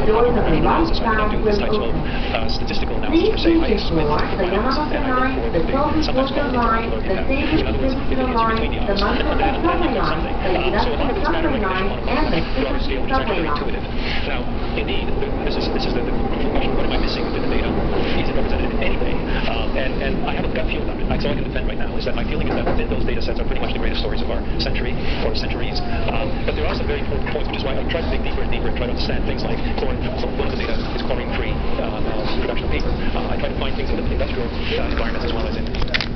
doors of the right So I side do this will type of open. statistical analysis Please per se. I use split for the the finance Yamato and I line, look the for Toby sometimes Filter called line, the the in Davis other words, Distributor it's line, between the the hours, but Manchester then Subway there's line, something. the So a lot Industrial of it is matter Subway recognition line, on a and the broader scale, which is actually Subway very line. intuitive. Now, indeed, this is the question: what am I missing within the data? Is it represented in any way? And I have a gut feel about it. That's all I can defend right now. Is that my feeling is that within those data sets are pretty much the greatest stories of our century or centuries. But there are some very important points, which is why I try to dig deeper and deeper and try to understand things like chlorine. So one of the data is chlorine-free production of paper. I try to find things in the industrial environments as well as in.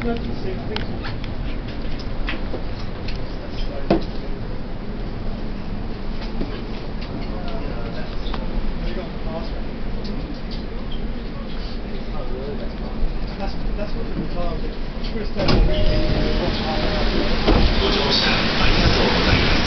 That's what the result is. First time we watch how ご乗車ありがとうございます。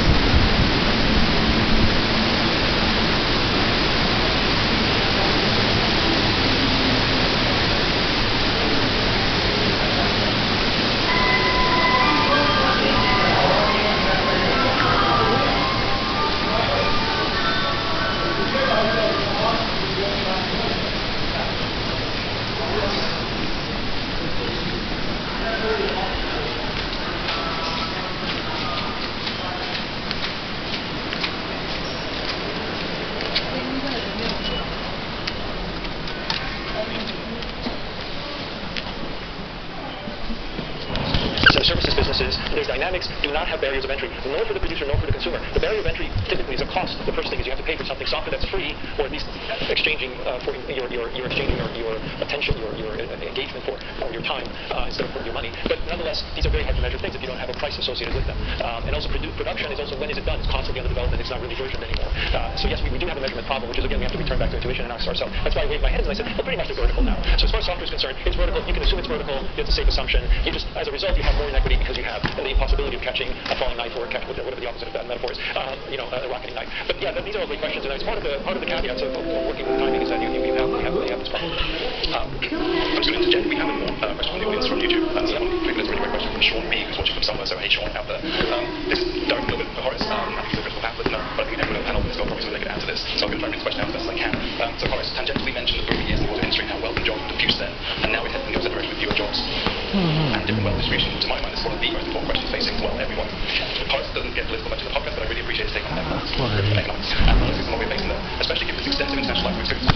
Services businesses, their dynamics do not have barriers of entry, nor for the producer nor for the consumer. The barrier of entry typically is a cost. The first thing is you have to pay for something software that's free, or at least exchanging for your exchanging your attention, your engagement for your time instead of for your money. But nonetheless, these are very hard to measure things if you don't have a price associated with them. And also production is also, when is it done? It's constantly under development. It's not really versioned anymore. So yes, we do have a measurement problem, which is again we have to return back to intuition and ask ourselves. That's why I waved my hands and I said, well, pretty much they're vertical now. So as far as software is concerned, it's vertical. You can assume it's vertical. It's a safe assumption. You just, as a result, you have more inequity because you have the impossibility of catching a falling knife or whatever the opposite of that metaphor is, a rocketing knife. But yeah, these are all great questions, and it's part of the caveats of working with timing is that you have this problem. I'm just going to interject. We have a question from the audience from YouTube. So that one, I think there's a really great question from Sean B, who's watching from somewhere. So hey, Sean, out there. This is directed a little bit for Horace. I think he's a critical pamphlet, but I think everyone on the panel has got probably something they could add to this. So I'm going to try and read this question out as best as I can. So Horace tangentially mentioned the booming years in the water industry and how wealth and jobs diffuse then, and now we're heading in the opposite direction with fewer jobs and different wealth distribution. To my mind, this is one of the most important questions facing, well, everyone. Horace doesn't get political much in the podcast, but I really appreciate his take on economics and politics and what we're facing there, especially given this extensive international life experience.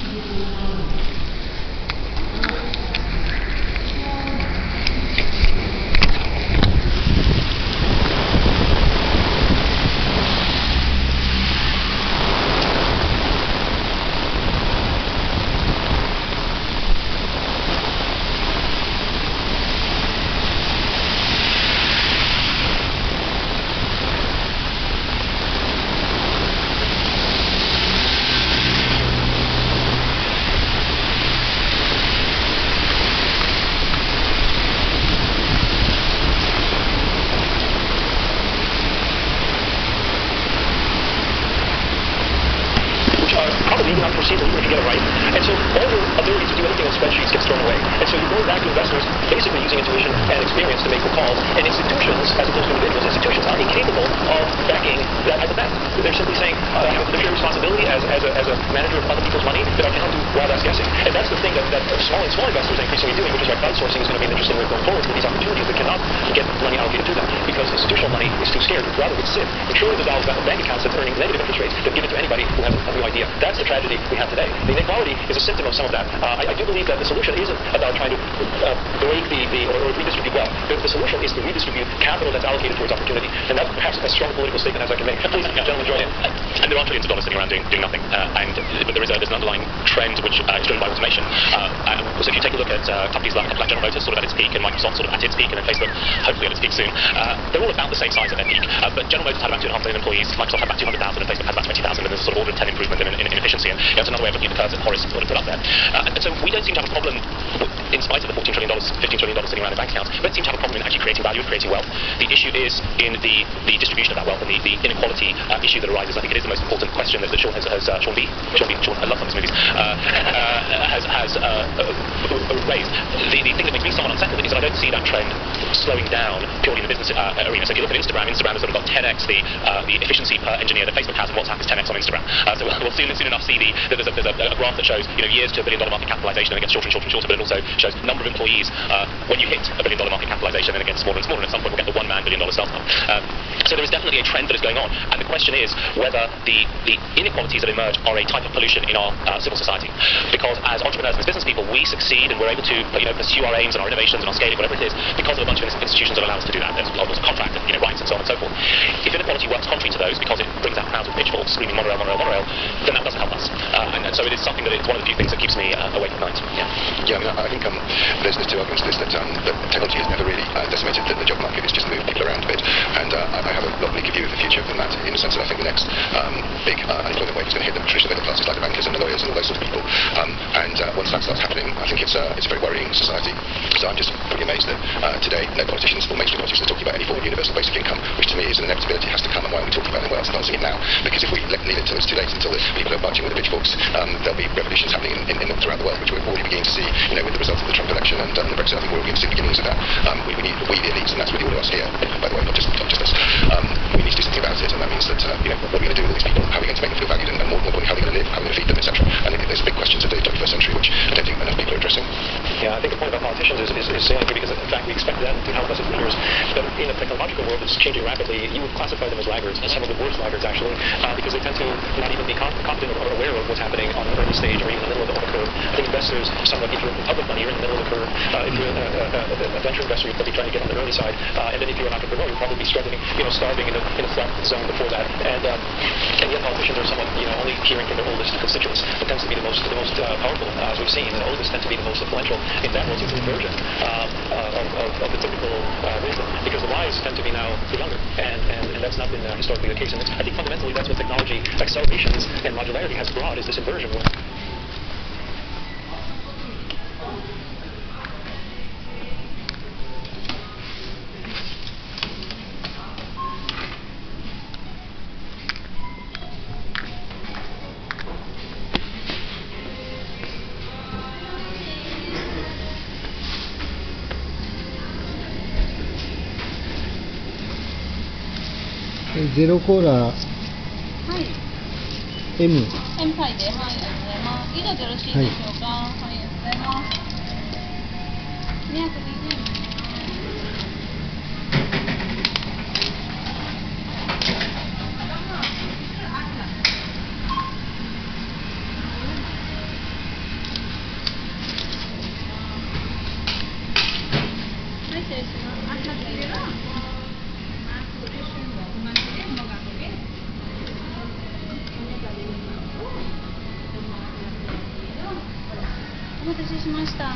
Probably even unforeseeable even if you get it right. And so all your ability to do anything on spreadsheets gets thrown away. And so you're going back to investors basically using intuition and experience to make the calls. And institutions, as opposed to individuals, institutions are incapable of backing that type of bet. They're simply saying, I have a fiduciary responsibility as a manager of other people's money that I cannot do wild ass guessing. And that's the thing that small investors are increasingly doing, which is why crowdsourcing is going to be an interesting way going forward for these opportunities that cannot get money allocated to them. Because institutional money is too scared. Rather would sit in trillions of dollars of bank accounts that's earning negative interest rates that give it to anybody who has a new idea. That's the tragedy we have today. The inequality is a symptom of some of that. I do believe that the solution isn't about trying to break or redistribute wealth. The solution is to redistribute capital that's allocated towards opportunity. And that's perhaps as strong a political statement as I can make. Please, gentlemen, join in. And there are trillions of dollars sitting around doing nothing. But there's an underlying trend which is driven by automation. So if you take a look at companies like General Motors, sort of at its peak, and Microsoft sort of at its peak, and then Facebook, hopefully at its peak soon, they're all about the same size at their peak. But General Motors had about 2.5 million employees, Microsoft had about 200,000, and Facebook had about 20,000, and there's a sort of order of 10 improvement in efficiency. And that's another way of looking at the curves that Horace sort of put up there. And so we don't seem to have a problem, in spite of the $14 trillion, $15 trillion sitting around in bank accounts, we don't seem to have a problem in actually creating value and creating wealth. The issue is in the distribution of that wealth and the inequality issue that arises. I think it is the most important question that Sean has Sean, I love some of his movies, has raised. The thing that makes me somewhat unsettled is that I don't see that trend slowing down purely in the business arena. So if you look at Instagram has sort of got 10x the efficiency per engineer that Facebook has, and WhatsApp is 10x on Instagram. So we'll soon enough see that there's a graph that shows years to $1 billion market capitalization, and it gets shorter and shorter and shorter, but it also shows number of employees when you hit $1 billion market capitalization, and it gets smaller and smaller, and at some point we'll get the $1 billion startup. So there is definitely a trend that is going on, and the question is whether the inequalities that emerge are a type of pollution in our civil society. Because as entrepreneurs and as business people, we succeed and we're able to pursue our aims and our innovations and our scaling, whatever it is, because of a bunch of institutions that allow us to do that. There's laws of contract and rights and so on and so forth. If inequality works contrary to those because it brings out crowds with pitchforks screaming monorail, monorail, monorail, then that doesn't help us. And so it is something that it's one of the few things that keeps me awake at night. Yeah, I mean, I think there's two arguments to this, that technology has never really decimated the job market. It's just moved people around a bit, and I have a lot bleaker view of the future than that, in the sense that I think the next big unemployment wave is going to hit the traditional middle classes like the bankers and the lawyers and all those sort of people. And once that starts happening, I think it's a very worrying society. So I'm just pretty amazed that today no politicians or mainstream politicians are talking about any form of universal basic income, which to me is an inevitability, has to come. And why are we talking about it? Well, it's not seeing it now, because if we leave it until it's too late, until the people are marching with the pitchforks, there'll be revolutions happening throughout the world, which we're already beginning to see. With the result of the Trump election and the Brexit, I think we're already seeing the beginnings of that. We need the elites, and that's really all of us here, by the way, not just us. We need to do something about it, and that means that what are we going to do with all these people? How are we going to make them feel valued, and more importantly, how are we going to live? How are we going to feed them, etc. And I think there's big questions of the 21st century which I don't think enough people are addressing. Yeah, I think the point about politicians is salient here, because in fact we expect them to help us as leaders, but in a technological world that's changing rapidly, you would classify them as laggards, and some of the worst laggards actually, because they tend to not even be competent or aware of what's happening on the early stage or even in the middle of the curve. I think investors, somewhat, if you're in public money, you're in the middle of the curve. If you're a venture investor, you're probably trying to get on the early side, and then if you're an entrepreneur, you'll probably be struggling, starving in a flat zone before that. And yet politicians are somewhat, only hearing from their oldest constituents. It tends to be the most powerful, as we've seen. The oldest tend to be the most influential. In that world, it's a version of the typical wisdom, because the wise tend to be now the younger, and that's not been historically the case. And I think fundamentally that's what technology accelerations and modularity has brought, is this inversion. ゼロコーラはい。 M M サイで、はい、ありがとうございます。以上でよろしいでしょうか。はい、ありがとうございます。220円。はい、失礼します。お待たせしました。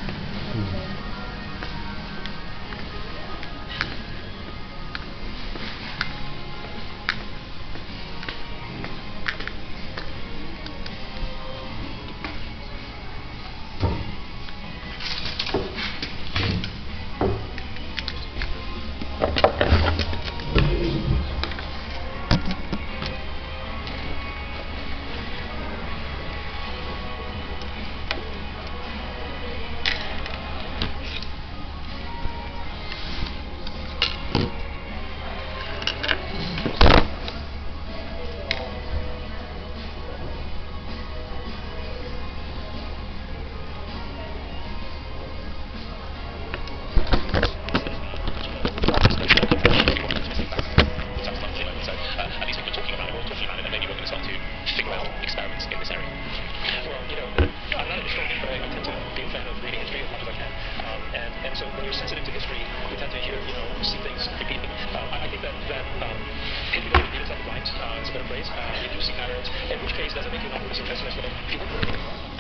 So when you're sensitive to history, you tend to hear, see things repeating. I think that if you don't repeat it, right, it's a better phrase. You do see patterns, in which case doesn't make you an optimist or pessimist, but if you look